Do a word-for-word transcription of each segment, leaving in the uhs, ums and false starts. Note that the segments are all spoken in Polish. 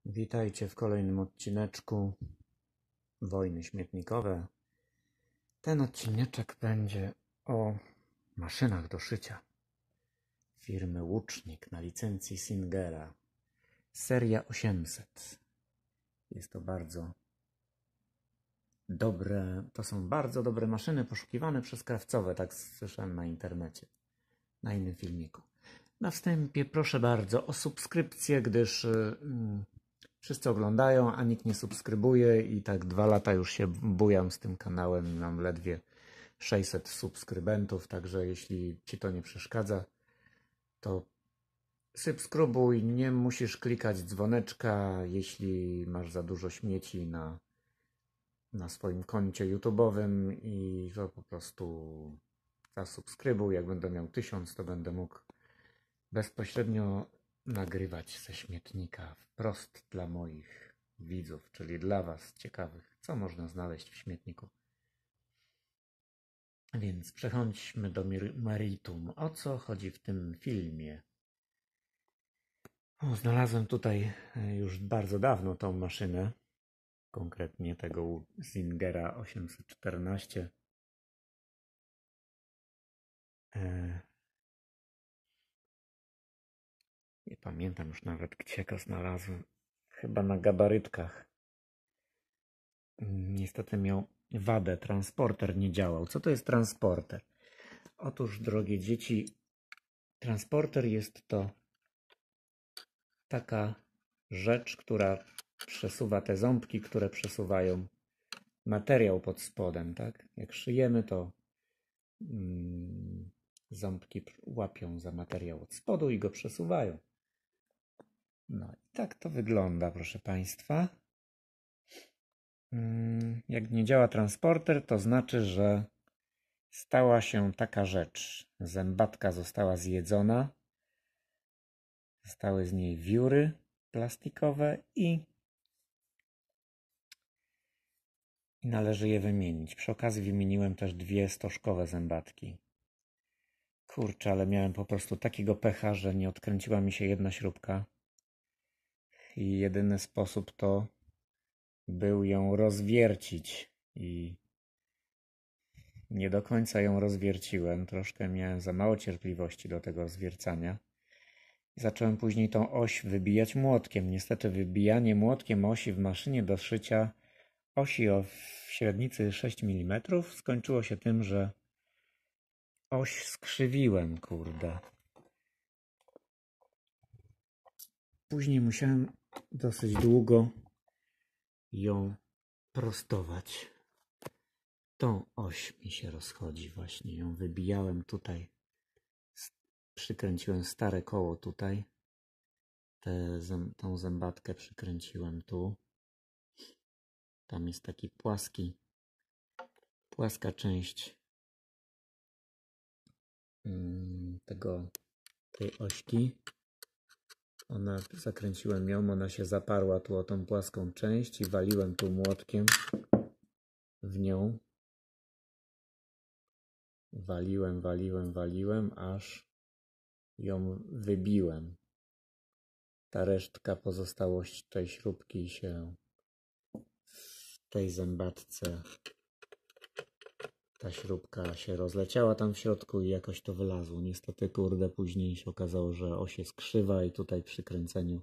Witajcie w kolejnym odcineczku Wojny Śmietnikowe. Ten odcineczek będzie o maszynach do szycia firmy Łucznik na licencji Singera. Seria osiemset. Jest to bardzo dobre, to są bardzo dobre maszyny poszukiwane przez krawcowe, tak słyszałem na internecie, na innym filmiku. Na wstępie proszę bardzo o subskrypcję, gdyż mm, wszyscy oglądają, a nikt nie subskrybuje i tak dwa lata już się bujam z tym kanałem. Mam ledwie sześćset subskrybentów, także jeśli Ci to nie przeszkadza, to subskrybuj. Nie musisz klikać dzwoneczka, jeśli masz za dużo śmieci na, na swoim koncie YouTube'owym i to po prostu zasubskrybuj. Jak będę miał tysiąc, to będę mógł bezpośrednio nagrywać ze śmietnika wprost dla moich widzów, czyli dla Was ciekawych, co można znaleźć w śmietniku. Więc przechodźmy do meritum. O co chodzi w tym filmie? O, znalazłem tutaj już bardzo dawno tą maszynę, konkretnie tego Singera osiemset czternaście. E... Nie pamiętam już nawet, gdzie go znalazłem. Chyba na gabarytkach. Niestety miał wadę, transporter nie działał. Co to jest transporter? Otóż, drogie dzieci, transporter jest to taka rzecz, która przesuwa te ząbki, które przesuwają materiał pod spodem, tak? Jak szyjemy, to mm, ząbki łapią za materiał od spodu i go przesuwają. No i tak to wygląda, proszę Państwa. Jak nie działa transporter, to znaczy, że stała się taka rzecz. Zębatka została zjedzona, zostały z niej wióry plastikowe i, i należy je wymienić. Przy okazji wymieniłem też dwie stożkowe zębatki. Kurczę, ale miałem po prostu takiego pecha, że nie odkręciła mi się jedna śrubka i jedyny sposób to był ją rozwiercić i nie do końca ją rozwierciłem. Troszkę miałem za mało cierpliwości do tego rozwiercania. Zacząłem później tą oś wybijać młotkiem. Niestety wybijanie młotkiem osi w maszynie do szycia osi o średnicy sześć milimetrów skończyło się tym, że oś skrzywiłem, kurde. Później musiałem dosyć długo ją prostować. Tą oś mi się rozchodzi właśnie. Ją wybijałem tutaj. Przykręciłem stare koło tutaj. Tę tą zębatkę przykręciłem tu. Tam jest taki płaski, płaska część tego, tej ośki. Ona, zakręciłem ją, ona się zaparła tu o tą płaską część i waliłem tu młotkiem w nią. Waliłem, waliłem, waliłem, aż ją wybiłem. Ta resztka, pozostałość tej śrubki się w tej zębatce, ta śrubka się rozleciała tam w środku i jakoś to wylazło. Niestety, kurde, później się okazało, że oś jest krzywa i tutaj przy kręceniu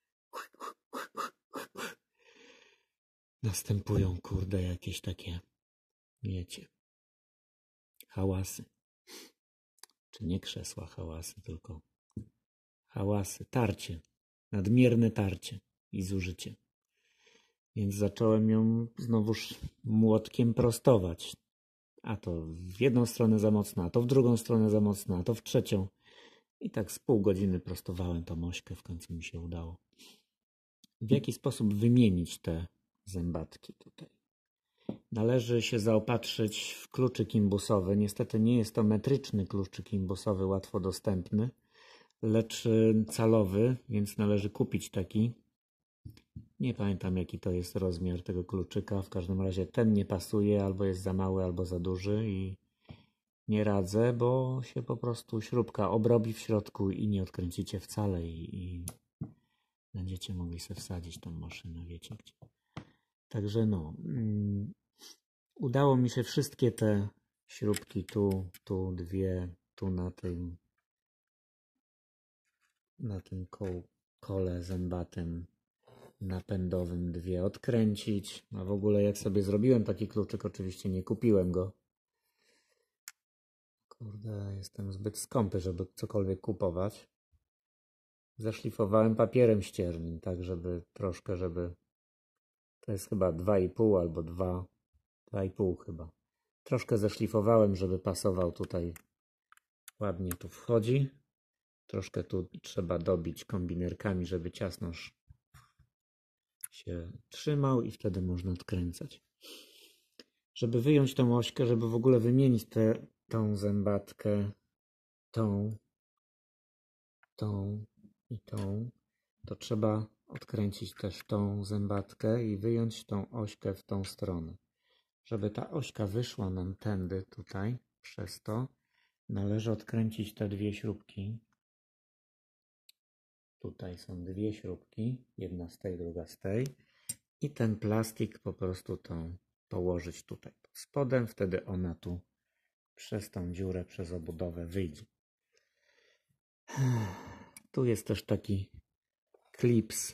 następują, kurde, jakieś takie, wiecie, hałasy. Czy nie krzesła hałasy, tylko hałasy, tarcie, nadmierne tarcie i zużycie. Więc zacząłem ją znowuż młotkiem prostować. A to w jedną stronę za mocno, a to w drugą stronę za mocno, a to w trzecią. I tak z pół godziny prostowałem tą ośkę, w końcu mi się udało. W jaki sposób wymienić te zębatki tutaj? Należy się zaopatrzyć w kluczyk imbusowy. Niestety nie jest to metryczny kluczyk imbusowy, łatwo dostępny, lecz calowy, więc należy kupić taki. Nie pamiętam, jaki to jest rozmiar tego kluczyka. W każdym razie ten nie pasuje, albo jest za mały, albo za duży i nie radzę, bo się po prostu śrubka obrobi w środku i nie odkręcicie wcale i, i Będziecie mogli sobie wsadzić tą maszynę, wiecie gdzie. Także no, mm, udało mi się wszystkie te śrubki, tu, tu dwie, tu na tym, na tym koł, kole zębatym napędowym dwie odkręcić. A w ogóle jak sobie zrobiłem taki kluczyk, oczywiście nie kupiłem go. Kurde, jestem zbyt skąpy, żeby cokolwiek kupować. Zaszlifowałem papierem ściernym, tak żeby troszkę, żeby... To jest chyba dwa i pół albo dwa, dwa i pół chyba. Troszkę zaszlifowałem, żeby pasował tutaj. Ładnie tu wchodzi. Troszkę tu trzeba dobić kombinerkami, żeby ciasnoż się trzymał i wtedy można odkręcać. Żeby wyjąć tą ośkę, żeby w ogóle wymienić tę tą zębatkę, tą, tą i tą, to trzeba odkręcić też tą zębatkę i wyjąć tą ośkę w tą stronę. Żeby ta ośka wyszła nam tędy tutaj, przez to należy odkręcić te dwie śrubki. Tutaj są dwie śrubki, jedna z tej, druga z tej. I ten plastik po prostu tą położyć tutaj pod spodem, wtedy ona tu przez tą dziurę, przez obudowę wyjdzie. Tu jest też taki klips,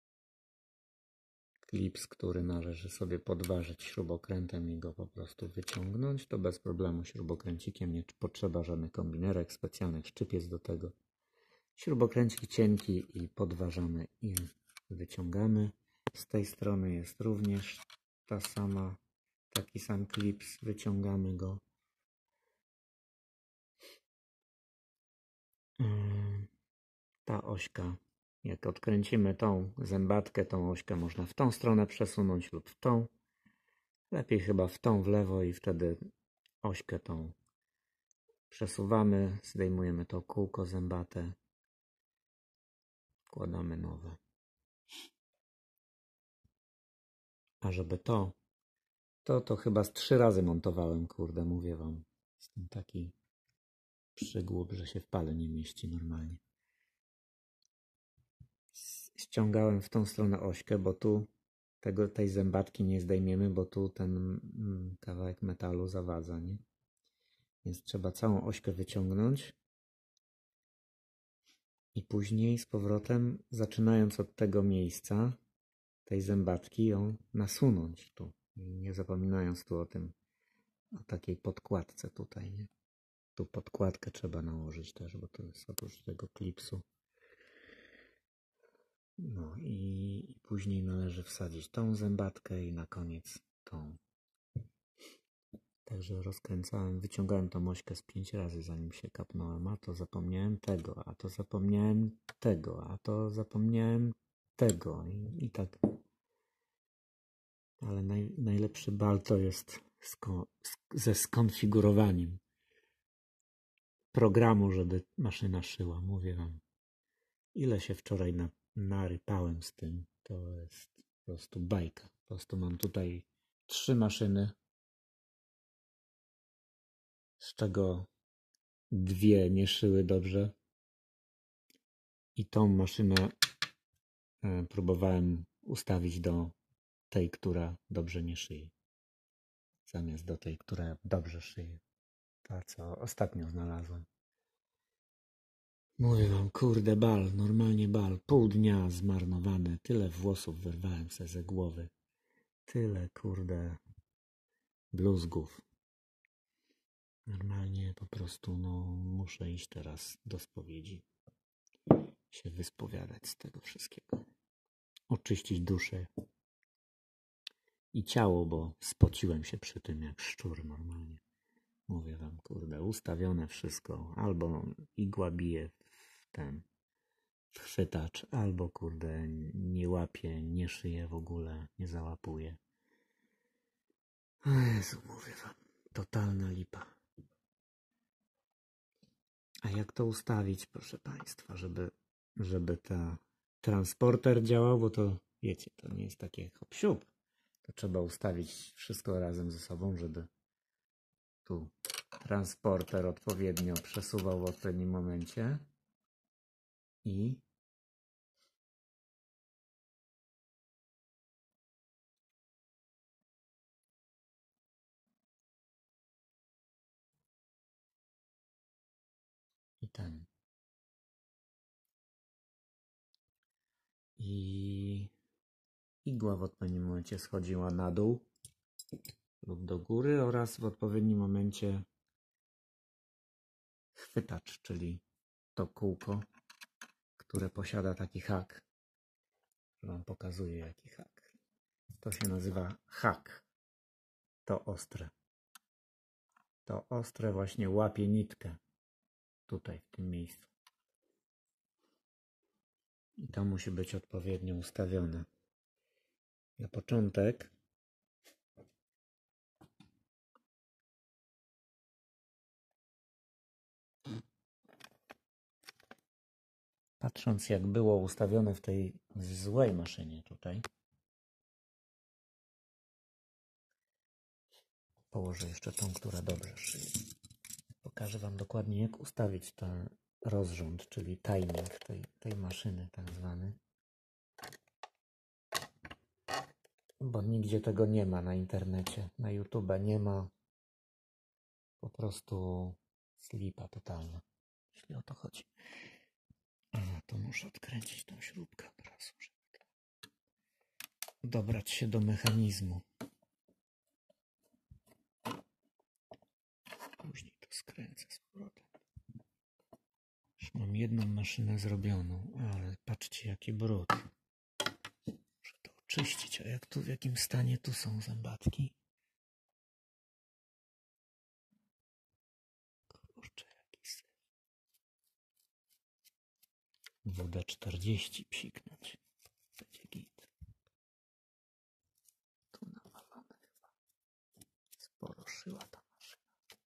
klips, który należy sobie podważyć śrubokrętem i go po prostu wyciągnąć. To bez problemu śrubokręcikiem, nie potrzeba żadnych kombinerek, specjalnych szczypiec do tego. Śrubokręcik cienki i podważamy i wyciągamy. Z tej strony jest również ta sama, taki sam klips, wyciągamy go. Ta ośka, jak odkręcimy tą zębatkę, tą ośkę można w tą stronę przesunąć lub w tą. Lepiej chyba w tą w lewo i wtedy ośkę tą przesuwamy, zdejmujemy to kółko zębate, wkładamy nowe. A żeby to, to to chyba z trzy razy montowałem, kurde, mówię wam. Jestem taki przygłup, że się w pale nie mieści normalnie. Ściągałem w tą stronę ośkę, bo tu tego, tej zębatki nie zdejmiemy, bo tu ten mm, kawałek metalu zawadza, nie? Więc trzeba całą ośkę wyciągnąć i później z powrotem, zaczynając od tego miejsca, tej zębatki, ją nasunąć tu. Nie zapominając tu o tym, o takiej podkładce tutaj, nie? Tu podkładkę trzeba nałożyć też, bo to jest oprócz tego klipsu. No i, i później należy wsadzić tą zębatkę i na koniec tą. Także rozkręcałem, wyciągałem tą ośkę z pięć razy, zanim się kapnąłem. A to zapomniałem tego, a to zapomniałem tego, a to zapomniałem tego. I, i tak. Ale naj, najlepszy bal to jest sko, ze skonfigurowaniem programu, żeby maszyna szyła. Mówię wam, ile się wczoraj na, narypałem z tym. To jest po prostu bajka. Po prostu mam tutaj trzy maszyny, z czego dwie nie szyły dobrze. I tą maszynę e, próbowałem ustawić do tej, która dobrze nie szyje. Zamiast do tej, która dobrze szyje. Ta, co ostatnio znalazłem. Mówię wam, kurde, bal, normalnie bal. Pół dnia zmarnowane. Tyle włosów wyrwałem sobie ze głowy. Tyle, kurde, bluzgów. Normalnie po prostu, no, muszę iść teraz do spowiedzi. Się wyspowiadać z tego wszystkiego. Oczyścić duszę i ciało, bo spociłem się przy tym jak szczur normalnie. Mówię wam, kurde, ustawione wszystko. Albo igła bije w ten chwytacz, albo kurde nie łapie, nie szyje w ogóle, nie załapuje. O Jezu, mówię wam, totalna lipa. A jak to ustawić, proszę państwa, żeby, żeby ta transporter działał, bo to wiecie, to nie jest takie hop-siup. To trzeba ustawić wszystko razem ze sobą, żeby tu transporter odpowiednio przesuwał w odpowiednim momencie i ten. I igła w odpowiednim momencie schodziła na dół lub do góry oraz w odpowiednim momencie chwytacz, czyli to kółko, które posiada taki hak. Wam pokazuję jaki hak. To się nazywa hak. To ostre. To ostre właśnie łapie nitkę. Tutaj, w tym miejscu. I to musi być odpowiednio ustawione. Na początek patrząc jak było ustawione w tej złej maszynie tutaj, położę jeszcze tą, która dobrze szyje. Pokażę Wam dokładnie jak ustawić ten rozrząd, czyli timing tej, tej maszyny tak zwany. Bo nigdzie tego nie ma na internecie, na YouTube nie ma. Po prostu slipa totalna, jeśli o to chodzi. A, to muszę odkręcić tą śrubkę od razu, żeby dobrać się do mechanizmu. Później to skręcę z powrotem. Już mam jedną maszynę zrobioną, ale patrzcie jaki brud. Muszę to oczyścić, a jak tu, w jakim stanie tu są zębatki? Kurczę, jaki syf. W D czterdzieści psiknąć. Będzie git. Tu nawalone chyba. Sporo szyła ta maszyna.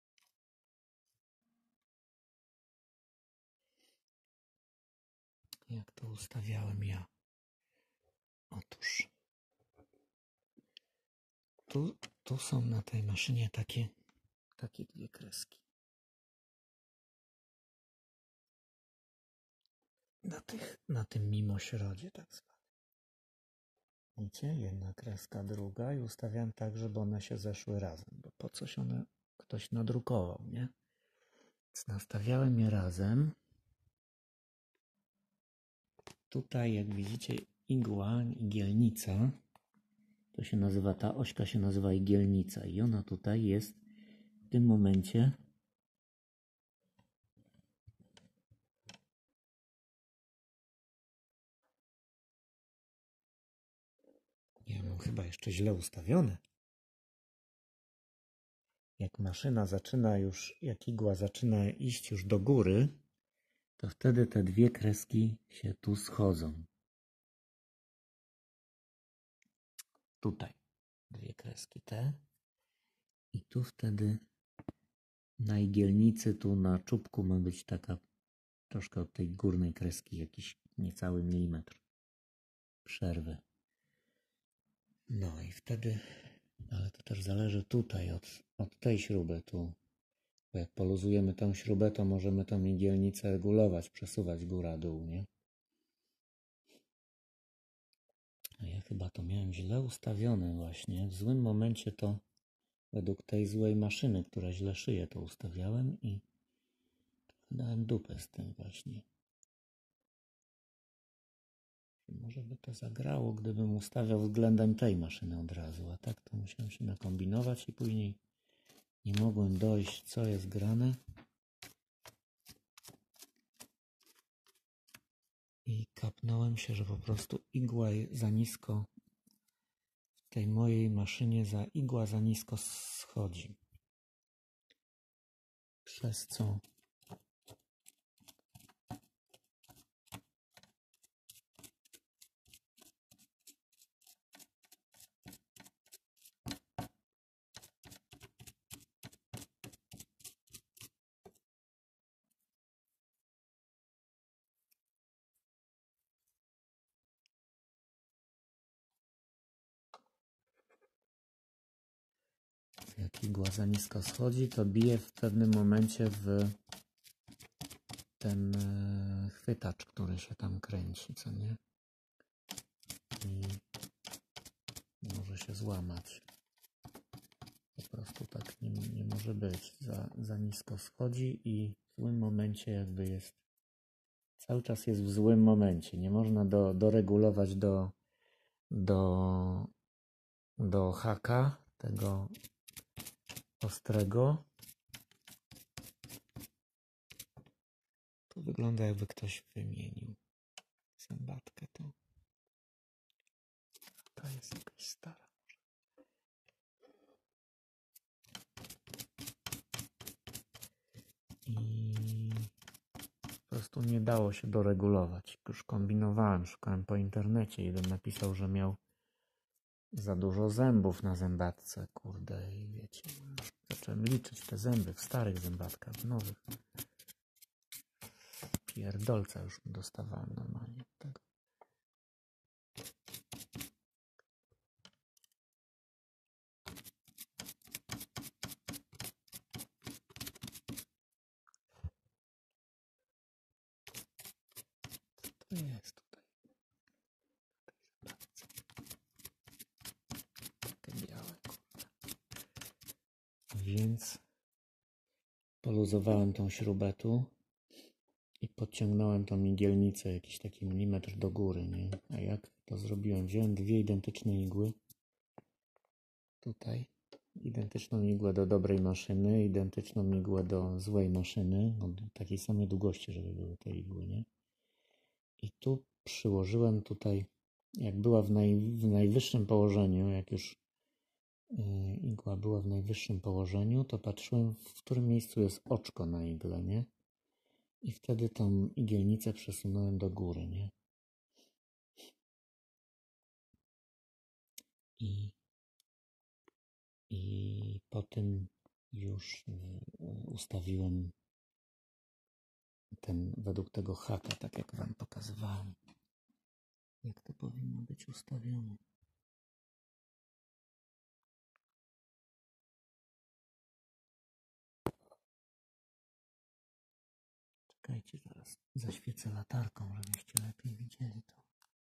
Jak to ustawiałem ja? Otóż tu, tu są na tej maszynie takie, takie dwie kreski. Na, tych, na tym mimośrodzie tak zwanym. Widzicie? Jedna kreska, druga i ustawiam tak, żeby one się zeszły razem, bo po coś one ktoś nadrukował, nie? Więc nastawiałem je razem. Tutaj jak widzicie igła, igielnica, to się nazywa, ta ośka się nazywa igielnica i ona tutaj jest w tym momencie ja mam chyba jeszcze źle ustawione. Jak maszyna zaczyna już, jak igła zaczyna iść już do góry, to wtedy te dwie kreski się tu schodzą. Tutaj dwie kreski te i tu wtedy na igielnicy, tu na czubku ma być taka troszkę od tej górnej kreski jakiś niecały milimetr przerwy. No i wtedy, ale to też zależy tutaj od, od tej śruby tu, bo jak poluzujemy tą śrubę, to możemy tą igielnicę regulować, przesuwać góra-dół, nie? A ja chyba to miałem źle ustawione właśnie. W złym momencie to według tej złej maszyny, która źle szyje, to ustawiałem i dałem dupę z tym właśnie. Może by to zagrało, gdybym ustawiał względem tej maszyny od razu, a tak to musiałem się nakombinować i później nie mogłem dojść, co jest grane. I kapnąłem się, że po prostu igła za nisko w tej mojej maszynie, za igła za nisko schodzi. Przez co jak igła za nisko schodzi, to bije w pewnym momencie w ten chwytacz, który się tam kręci, co nie? I może się złamać. Po prostu tak nie, nie może być. Za, za nisko schodzi i w złym momencie jakby jest, cały czas jest w złym momencie. Nie można do, doregulować do, do, do haka tego ostrego. To wygląda, jakby ktoś wymienił zębatkę. To, to jest jakaś stara. I po prostu nie dało się doregulować. Już kombinowałem, szukałem po internecie. Jeden napisał, że miał za dużo zębów na zębatce, kurde, i wiecie, zacząłem liczyć te zęby w starych zębatkach, w nowych. Pierdolca już dostawałem normalnie od tego. Co to jest tutaj? Takie białe, kurde. Więc poluzowałem tą śrubę tu i podciągnąłem tą igielnicę jakiś taki milimetr do góry, nie? A jak to zrobiłem? Wziąłem dwie identyczne igły. Tutaj identyczną igłę do dobrej maszyny, identyczną igłę do złej maszyny, o takiej samej długości, żeby były te igły, nie? I tu przyłożyłem tutaj, jak była w, naj, w najwyższym położeniu, jak już yy, igła była w najwyższym położeniu, to patrzyłem, w którym miejscu jest oczko na igle, nie? I wtedy tą igielnicę przesunąłem do góry, nie? I, i po tym już yy, ustawiłem ten, według tego haka, tak jak wam pokazywałem. Jak to powinno być ustawione. Czekajcie, zaraz zaświecę latarką, żebyście lepiej widzieli to.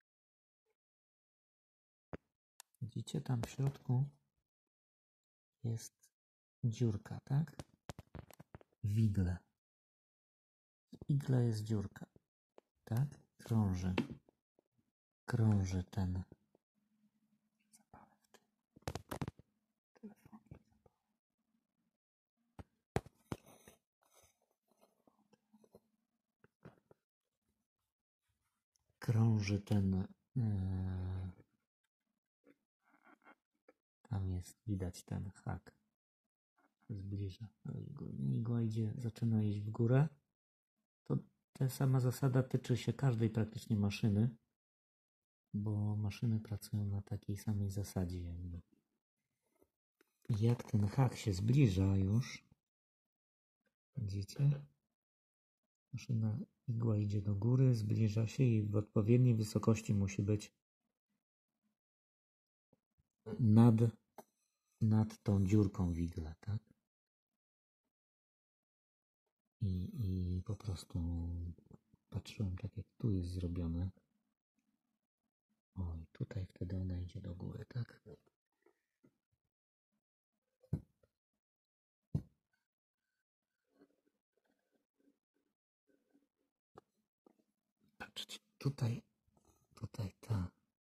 Widzicie, tam w środku jest dziurka, tak? W igle. W igle jest dziurka, tak? Krąży. Krąży ten. Zapalę w tym telefonie. Krąży ten. Yy, tam jest, widać ten hak. Zbliża do igły. Igła idzie, zaczyna iść w górę. To ta sama zasada tyczy się każdej praktycznie maszyny, bo maszyny pracują na takiej samej zasadzie jakby. Jak ten hak się zbliża już, widzicie? Maszyna, igła idzie do góry, zbliża się i w odpowiedniej wysokości musi być nad, nad tą dziurką w igle, tak? I, i po prostu patrzyłem tak, jak tu jest zrobione. O, i tutaj wtedy ona idzie do góry, tak? Patrzcie, tutaj, tutaj ta.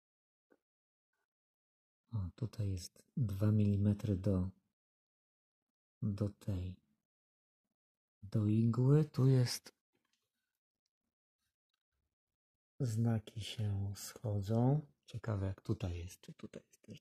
O, tutaj jest dwa milimetry do, do tej, do igły. Tu jest, znaki się schodzą. Ciekawe, jak tutaj jest, czy tutaj jest też